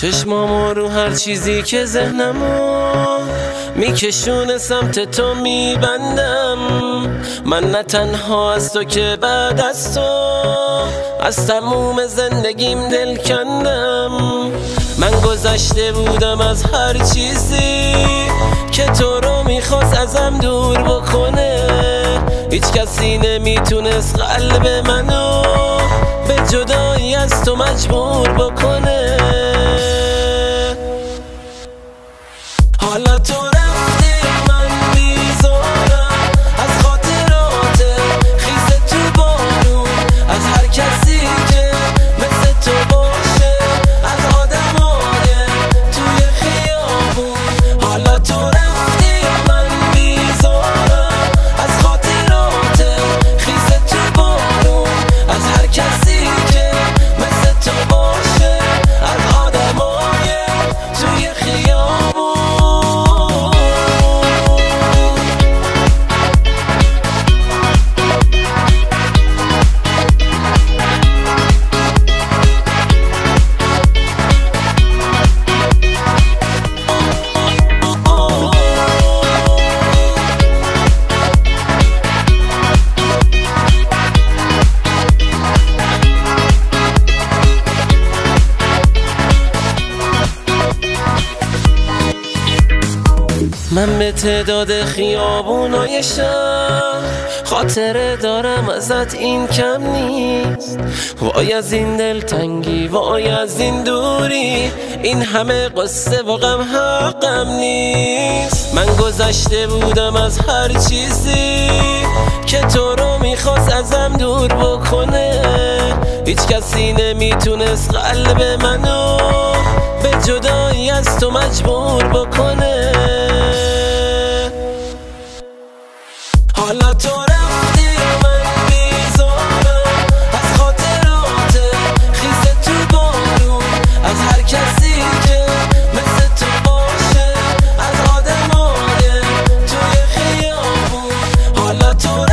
چشمامو رو هر چیزی که ذهنمو میکشونه سمت تو میبندم. من نه تنها از تو که بعد از تو از تموم زندگیم دل کندم. من گذشته بودم از هر چیزی که تو رو میخواست ازم دور بکنه. هیچ کسی نمیتونست قلب منو به جدایی از تو مجبور بکنه. حالا تو رفتی من بیزارم از خاطرات خیز تو بارون، از هر کسی که مثل تو باشه، از آدمای توی خیابون. حالا تو رفتی من بیزارم از خاطرات خیز تو بارون، از هر کسی که مثل تو باشه، از آدمای توی خیابون. من به تعداد خیابونای شهر خاطره دارم ازت، این کم نیست. وای از این دلتنگی، وای از این دوری، این همه قصه و غم حقم نیست. من گذشته بودم از هر چیزی که تو رو میخواست ازم دور بکنه. هیچ کسی نمیتونست قلب منو به جدایی از تو مجبور بکنه. حالا تو رفتی من بیزارم از خاطرات خیز تو بارون، از هر کسی که مثل تو باشه، از آدمای توی خیابون. حالا تو